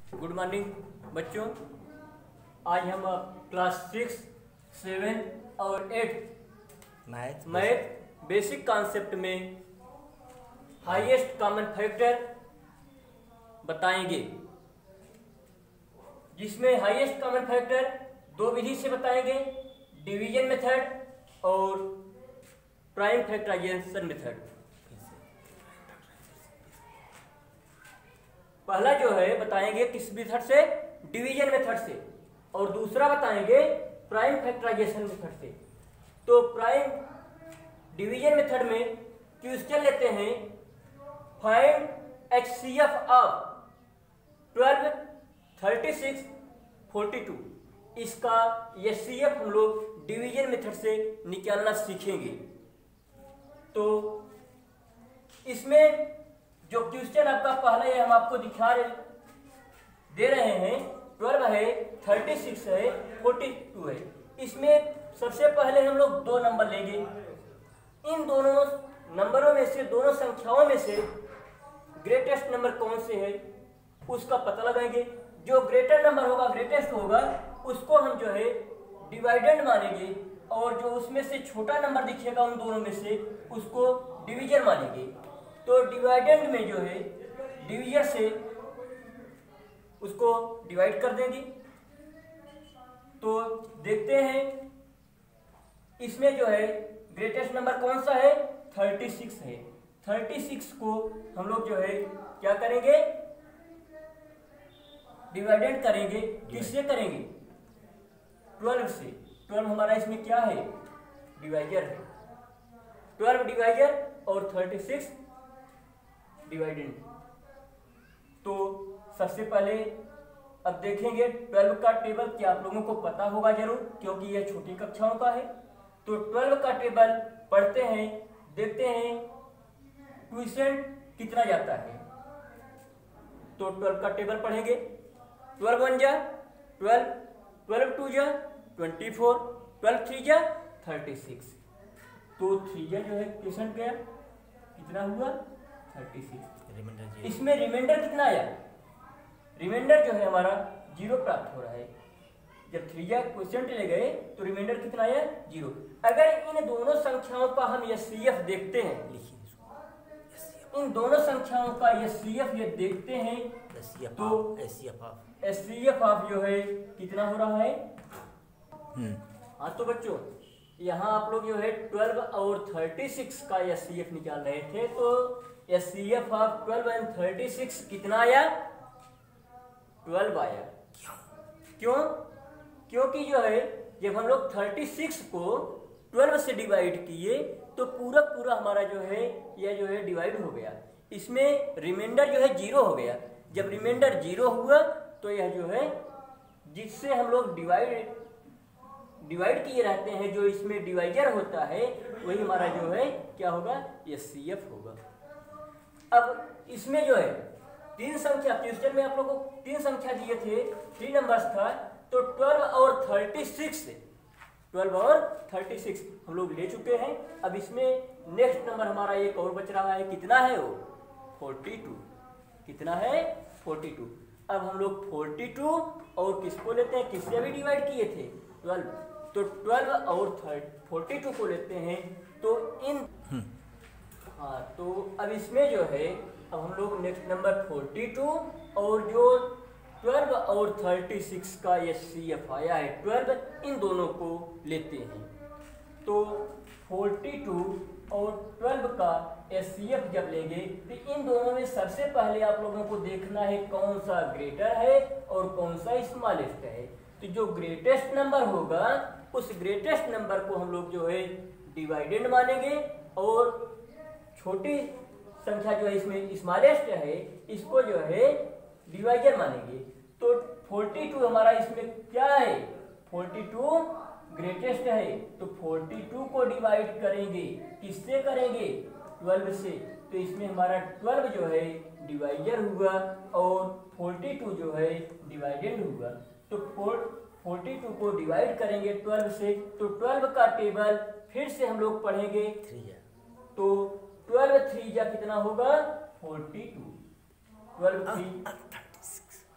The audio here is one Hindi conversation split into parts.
गुड मॉर्निंग बच्चों। आज हम क्लास 6, 7 और 8 मैथ बेसिक कॉन्सेप्ट में हाईएस्ट कॉमन फैक्टर बताएंगे, जिसमें हाईएस्ट कॉमन फैक्टर दो विधि से बताएंगे, डिवीजन मेथड और प्राइम फैक्टराइजेशन मेथड। पहला जो है बताएंगे किस मेथड से, डिवीजन मेथड से, और दूसरा बताएंगे प्राइम फैक्टराइजेशन मेथड से। तो प्राइम डिवीजन मेथड में क्वेश्चन लेते हैं, फाइंड HCF ऑफ 12, 36, 42। इसका HCF हम लोग डिवीजन मेथड से निकालना सीखेंगे। तो इसमें जो क्वेश्चन आपका पहला है हम आपको दे रहे हैं, 12 है, 36 है, 42 है। इसमें सबसे पहले हम लोग दो नंबर लेंगे। इन दोनों नंबरों में से, दोनों संख्याओं में से ग्रेटेस्ट नंबर कौन से है उसका पता लगाएंगे। जो ग्रेटर नंबर होगा, ग्रेटेस्ट होगा, उसको हम जो है डिवाइडेंड मानेंगे, और जो उसमें से छोटा नंबर दिखेगा उन दोनों में से उसको डिवीजन मानेंगे। तो डिवाइडेंड में जो है डिवीजन से उसको डिवाइड कर देंगे। तो देखते हैं इसमें जो है ग्रेटेस्ट नंबर कौन सा है, 36 है। 36 को हम लोग जो है क्या करेंगे, डिवाइडेंड करेंगे। किससे करेंगे, 12 से। 12 हमारा इसमें क्या है, डिवाइजर है। 12 डिवाइजर और 36 डिवाइडेंड। तो सबसे पहले अब देखेंगे 12 का टेबल, क्या आप लोगों को पता होगा जरूर, क्योंकि यह छोटी कक्षाओं का है। तो 12 का टेबल पढ़ते हैं, देखते हैं ट्यूशन कितना जाता है। तो 12 का टेबल पढ़ेंगे। 12 1 जा 12, 12 2 जा 24, 12 3 जा 36। तो 3 जा जो है ट्यूशन गया, कितना हुआ 36। इसमें रिमाइंडर कितना आया, रिमाइंडर जो है हमारा 0 प्राप्त हो रहा है। जब 3 जा क्वेश्चन ले गए तो रिमाइंडर कितना आया, 0। अगर इन दोनों संख्याओं का हम HCF देखते हैं, इन दोनों संख्याओं का HCF ये देखते हैं, तो HCF ऑफ जो है कितना हो रहा है। हाँ तो बच्चों यहाँ आप लोग जो है 12 और 36 का HCF निकाल रहे थे। तो HCF ऑफ 12 एंड 36 कितना आया, 12 आया। क्यों, क्योंकि जो है जब हम लोग 36 को 12 से डिवाइड किए तो पूरा पूरा हमारा जो है यह जो है डिवाइड हो गया। इसमें रिमाइंडर जो है 0 हो गया। जब रिमाइंडर 0 हुआ तो यह जो है जिससे हम लोग डिवाइड किए रहते हैं, जो इसमें डिवाइजर होता है, वही हमारा जो है क्या होगा, HCF होगा। अब इसमें जो है 3 संख्या, क्वेश्चन में आप लोगों को 3 संख्या दिए थे, 3 नंबर्स था। तो 12 और 36 हम लोग ले चुके हैं। अब इसमें नेक्स्ट नंबर हमारा एक और बच रहा है, कितना है वो, 42। कितना है, 42। अब हम लोग 42 और किसको लेते हैं, किससे अभी डिवाइड किए थे, 12। तो 12 और 42 को लेते हैं। तो इन हाँ, तो अब इसमें जो है अब हम लोग नेक्स्ट नंबर 42 और जो 12 और 36 का HCF आया है 12, इन दोनों को लेते हैं। तो 42 और 12 का HCF जब लेंगे तो इन दोनों में सबसे पहले आप लोगों को देखना है कौन सा ग्रेटर है और कौन सा स्मॉलेस्ट है। तो जो ग्रेटेस्ट नंबर होगा उस ग्रेटेस्ट नंबर को हम लोग जो है डिवाइडेंड मानेंगे, और छोटी संख्या जो है इसमें स्मॉलेस्ट है इसको जो है डिवाइजर मानेंगे। तो 42 हमारा इसमें क्या है, 42 ग्रेटेस्ट है। तो 42 को डिवाइड करेंगे, किससे करेंगे, 12 से। तो इसमें हमारा 12 जो है डिवाइजर हुआ और 42 जो है डिवाइडेंड हुआ। तो 42 को डिवाइड करेंगे 12 से, तो 12 का टेबल फिर से हम लोग पढ़ेंगे। तो 12 3 जा कितना होगा, 42। 12 3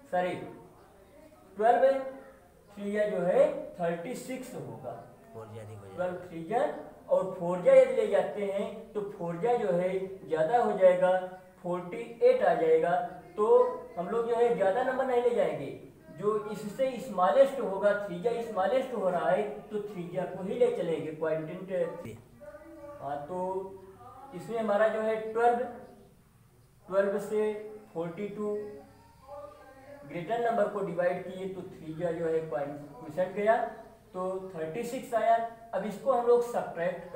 सॉरी 12 3 जो है 36 होगा, 12 3 और 4 यदि ले जाते हैं तो 4 जो है ज़्यादा हो जाएगा, 48 आ जाएगा। तो हम लोग जो है ज़्यादा नंबर नहीं ले जाएंगे, जो इससे स्मॉलेस्ट होगा, 3 स्मॉलेस्ट हो रहा है तो 3 को ही ले चलेंगे क्वाड्रेंट। हाँ, तो इसमें हमारा जो है 12 से 42 ग्रेटर नंबर को डिवाइड किए तो 3 जो है क्वेश्चन गया तो 36 आया। अब इसको हम लोग सब्ट्रैक्ट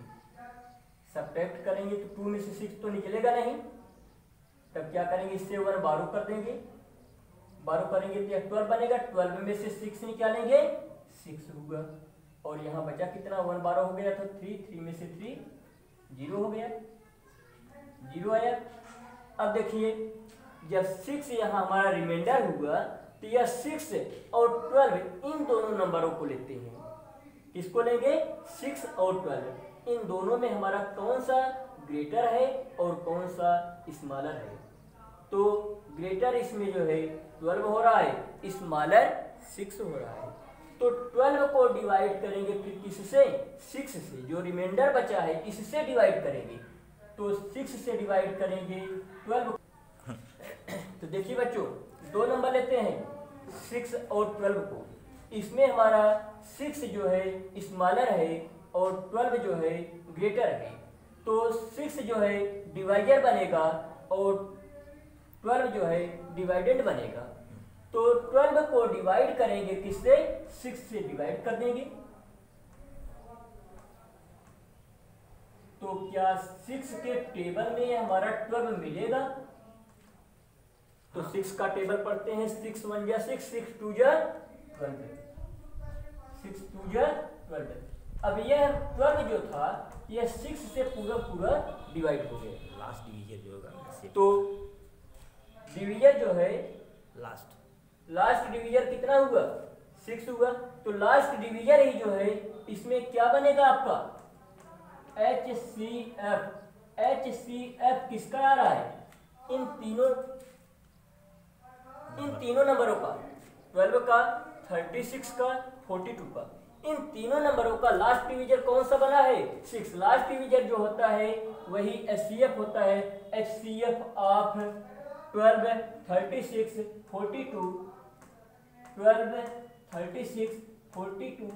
करेंगे तो 2 में से 6 तो निकलेगा नहीं, तब क्या करेंगे, इससे 1 बारो कर देंगे, बारो करेंगे तो 12 बनेगा, 12 में से 6 निकालेंगे 6 होगा, और यहाँ बचा कितना, 1 बारो हो गया तो 3 में से 3 0 हो गया, 0 आया। अब देखिए जब 6 यहाँ हमारा रिमाइंडर हुआ तो यह 6 और 12 इन दोनों नंबरों को लेते हैं, इसको लेंगे 6 और 12, इन दोनों में हमारा कौन सा ग्रेटर है और कौन सा स्मॉलर है। तो ग्रेटर इसमें जो है 12 हो रहा है, स्मॉलर 6 हो रहा है। तो 12 को डिवाइड करेंगे फिर किससे, 6 से, जो रिमाइंडर बचा है इससे डिवाइड करेंगे, तो 6 से डिवाइड करेंगे 12। तो देखिए बच्चों, 2 नंबर लेते हैं 6 और 12 को, इसमें हमारा 6 जो है स्मॉलर है और 12 जो है ग्रेटर है, तो 6 जो है डिवाइजर बनेगा और 12 जो है डिवाइडेंड बनेगा। तो 12 को डिवाइड करेंगे किससे, 6 से डिवाइड कर देंगे। तो क्या 6 के टेबल में हमारा 12 मिलेगा, तो 6 का टेबल पढ़ते हैं, 6 1 जा 6, 6 2 जा 12, 6 2 जा 12। अब यह 12 जो था यह 6 से पूरा डिवाइड हो गया, लास्ट डिवीजन जो होगा, तो डिवीजन जो है लास्ट डिवीजन कितना हुआ, 6 हुआ। तो लास्ट डिवीजन ही जो है इसमें क्या बनेगा आपका, HCF। HCF किसका आ रहा है, इन तीनों नंबरों का, 12 का, 36 का, 42 का, इन तीनों नंबरों का लास्ट डिवीजन कौन सा बना है, 6। लास्ट डिवीजन जो होता है वही HCF होता है, HCF ऑफ 12 36 42, 12 36 42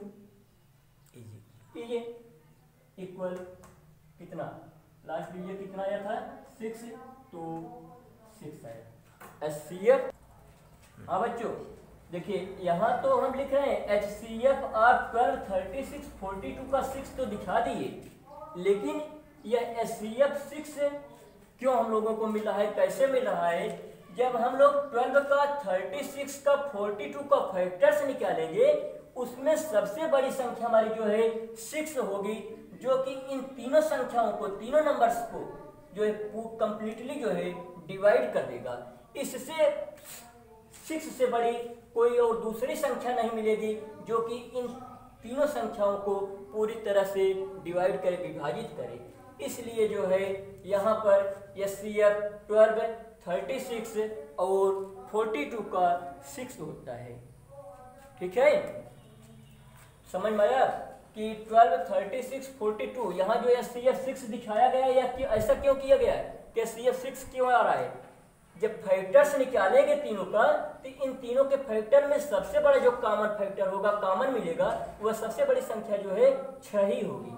ये इक्वल कितना, लास्ट डिवीजन कितना आया था 6, तो 6 आया HCF। हाँ बच्चों देखिए, यहाँ तो हम लिख रहे हैं HCF ऑफ 12 36 42 का 6 तो दिखा दिए, लेकिन यह HCF 6 क्यों हम लोगों को मिला है, कैसे मिल रहा है, जब हम लोग 12 का 36 का 42 का फैक्टर्स निकालेंगे उसमें सबसे बड़ी संख्या हमारी जो है 6 होगी, जो कि इन तीनों संख्याओं को, तीनों नंबर्स को जो है कंप्लीटली जो है डिवाइड कर देगा। इससे 6 से बड़ी कोई और दूसरी संख्या नहीं मिलेगी जो कि इन तीनों संख्याओं को पूरी तरह से डिवाइड करे, विभाजित करे। इसलिए जो है यहाँ पर HCF 12 36 और 42 का 6 होता है। ठीक है, समझ में आया कि 12 36 42 यहाँ जो HCF 6 दिखाया गया है, ऐसा क्यों किया गया है कि HCF 6 क्यों आ रहा है, जब फैक्टर्स निकालेंगे तीनों का तो इन तीनों के फैक्टर में सबसे बड़ा जो कॉमन फैक्टर होगा, कॉमन मिलेगा, वह सबसे बड़ी संख्या जो है 6 ही होगी।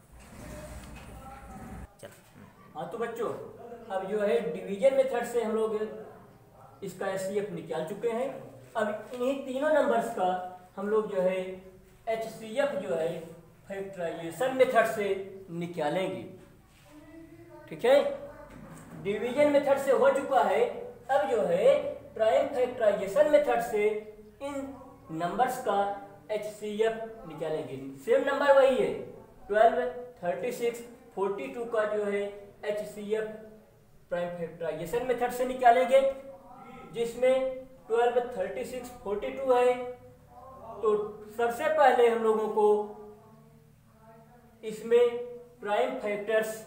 हाँ तो बच्चों, अब जो है डिवीजन मेथड से हम लोग इसका HCF निकाल चुके हैं। अब इन्हीं तीनों नंबर्स का हम लोग जो है HCF जो है फैक्टराइजेशन मेथड से निकालेंगे। ठीक है, डिवीजन मेथड से हो चुका है, अब जो है प्राइम फैक्टराइजेशन मेथड से इन नंबर्स का HCF निकालेंगे। सेम नंबर वही है, 12 36 42 का जो है HCF प्राइम फैक्टराइजेशन मेथड से निकालेंगे, जिसमें 12 36 42 है। तो सबसे पहले हम लोगों को इसमें प्राइम फैक्टर्स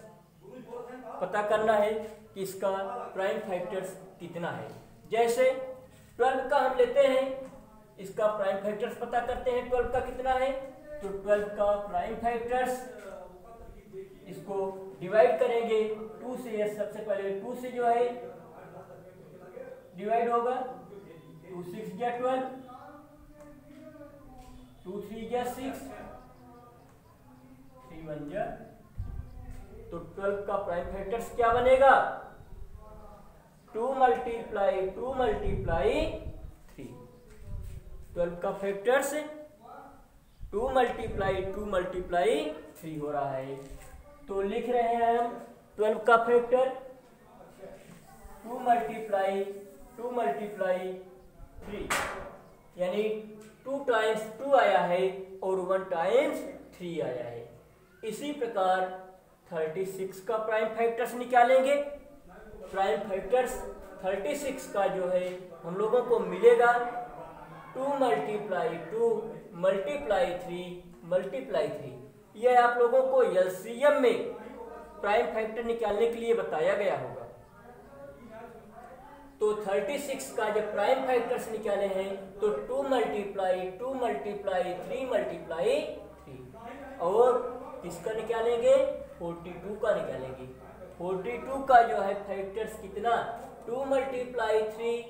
पता करना है कि इसका प्राइम फैक्टर्स कितना है। जैसे 12 का लेते हैं, इसका प्राइम फैक्टर्स पता करते हैं। 12 का कितना है, तो 12 का प्राइम फैक्टर्स, इसको डिवाइड करेंगे 2 से। सबसे पहले 2 से जो है डिवाइड होगा, 2 6 या 12, 2 3 या 6, 3 1 या, तो 12 का प्राइम फैक्टर्स क्या बनेगा, 2 मल्टीप्लाई 3। 12 का फैक्टर्स 2 मल्टीप्लाई 3 हो रहा है। तो लिख रहे हैं हम 12 का फैक्टर 2 मल्टीप्लाई 3, यानी 2 टाइम्स 2 आया है और 1 टाइम्स 3 आया है। इसी प्रकार 36 का प्राइम फैक्टर्स निकालेंगे। प्राइम फैक्टर्स 36 का जो है हम लोगों को मिलेगा 2 मल्टीप्लाई 3। यह आप लोगों को एलसीएम में प्राइम फैक्टर निकालने के लिए बताया गया होगा। तो 36 का जब प्राइम फैक्टर्स निकाले हैं तो 2 मल्टीप्लाई 3 और किसका निकालेंगे, 42 का निकालेंगे। 42 का जो है फैक्टर्स कितना, 2 मल्टीप्लाई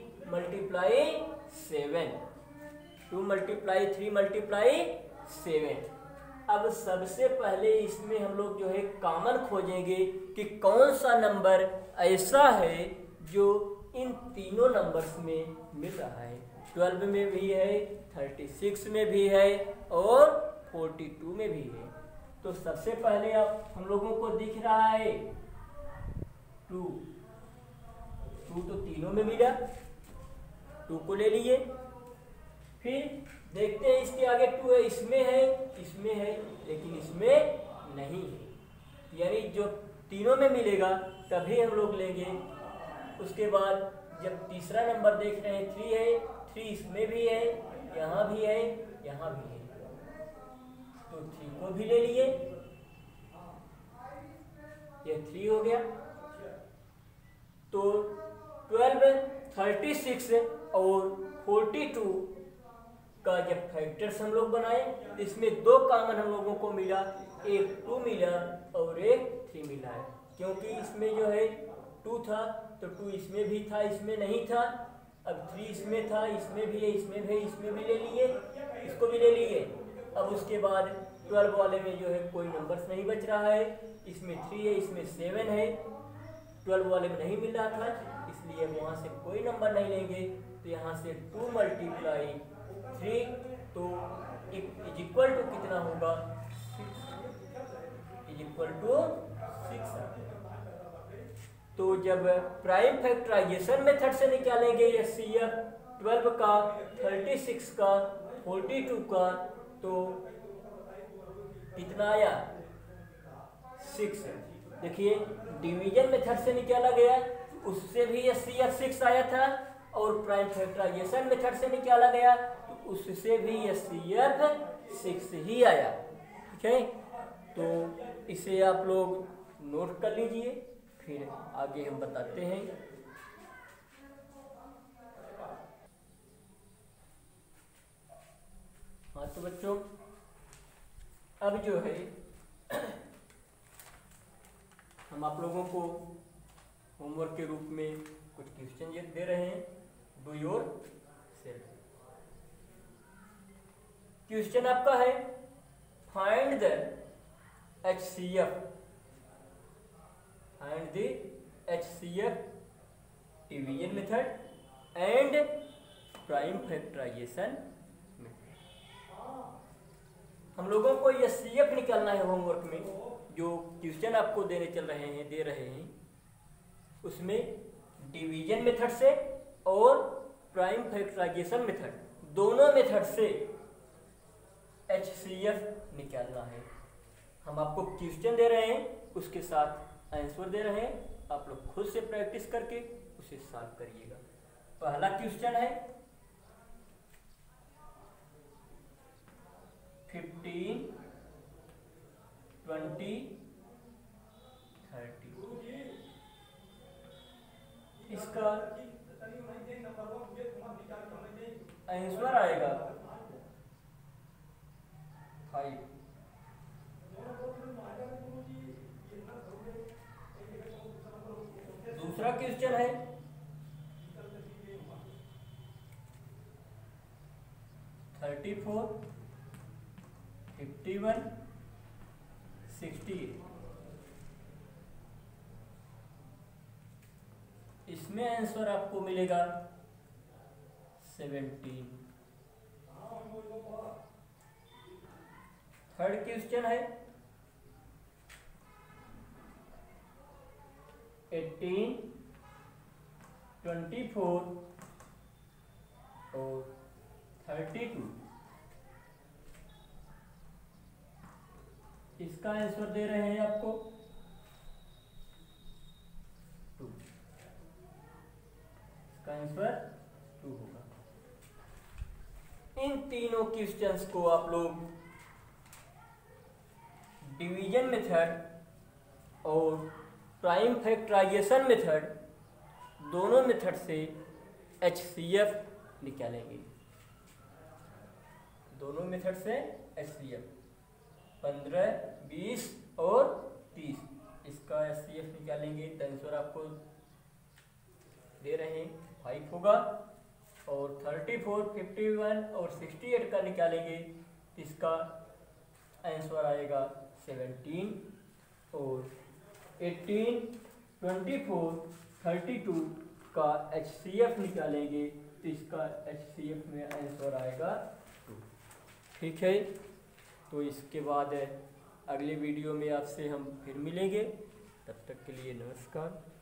7। अब सबसे पहले इसमें हम लोग जो है कॉमन खोजेंगे कि कौन सा नंबर ऐसा है जो इन तीनों नंबर्स में मिल रहा है। 12 में भी है, 36 में भी है और 42 में भी है। तो सबसे पहले अब हम लोगों को दिख रहा है 2 तो तीनों में मिला, 2 को ले लिए। फिर देखते हैं इसके आगे 2 है, इसमें है लेकिन इसमें नहीं है, यानी जो तीनों में मिलेगा तभी हम लोग लेंगे। उसके बाद जब तीसरा नंबर देख रहे हैं 3 है, 3 इसमें भी है, यहाँ भी है, यहाँ भी है, तो 3 को भी ले लिए, ये 3 हो गया। तो 12, 36 और 42 का जब फैक्टर्स हम लोग बनाए, इसमें 2 कॉमन हम लोगों को मिला, एक 2 मिला और एक 3 मिला है। क्योंकि इसमें जो है 2 था तो 2 इसमें भी था, इसमें नहीं था। अब 3 इसमें था, इसमें भी है, इसमें भी, इसमें भी ले लिए, इसको भी ले लिए। अब उसके बाद 12 वाले में जो है कोई नंबर्स नहीं बच रहा है, इसमें 3 है, इसमें 7 है, 12 वाले में नहीं मिल रहा था, इसलिए वहाँ से कोई नंबर नहीं लेंगे। तो यहाँ से 2 मल्टीप्लाई 3 तो इज इक्वल टू कितना होगा, 6 इज इक्वल टू 6। तो जब प्राइम फैक्टराइजेशन मेथड से निकालेंगे एचसीएफ 12 का, 36 का, 42 का, तो कितना आया, 6। देखिए डिवीजन मेथड से निकाला गया, उससे भी एचसीएफ 6 आया था, और प्राइम फैक्टराइजेशन मेथड से निकाला गया तो उससे भी एचसीएफ 6 ही आया। ठीक है, तो इसे आप लोग नोट कर लीजिए, फिर आगे हम बताते हैं। हाँ तो बच्चों, अब जो है हम आप लोगों को होमवर्क के रूप में कुछ क्वेश्चन दे रहे हैं, डू योर सेल्फ। क्वेश्चन आपका है find the HCF division method and prime factorisation method. हम लोगों को ये CF निकालना है होमवर्क में, जो क्वेश्चन आपको दे रहे हैं, उसमें डिवीजन मेथड से और प्राइम फैक्टराइजेशन मेथड, दोनों मेथड से HCF निकालना है। हम आपको क्वेश्चन दे रहे हैं, उसके साथ आंसर दे रहे हैं, आप लोग खुद से प्रैक्टिस करके उसे सॉल्व करिएगा। पहला क्वेश्चन है 15, 20, 30। इसका आंसर आएगा 5। दूसरा क्वेश्चन है 34, 51, 68। इसमें आंसर आपको मिलेगा 17। थर्ड क्वेश्चन है 18, 24 और 32। इसका आंसर दे रहे हैं आपको 2। इसका आंसर 2 होगा। इन तीनों क्वेश्चंस को आप लोग डिवीजन मेथड और प्राइम फैक्टराइजेशन मेथड, दोनों मेथड से HCF निकालेंगे। दोनों मेथड से HCF 15, 20 और 30, इसका HCF निकालेंगे तो आंसर आपको दे रहे हैं 5 होगा। और 34, 51 और 68 का निकालेंगे तो इसका आंसर आएगा 17। और 18, 24, 32 का HCF निकालेंगे तो इसका HCF में आंसर आएगा 2। ठीक है, तो इसके बाद अगले वीडियो में आपसे हम फिर मिलेंगे। तब तक के लिए नमस्कार।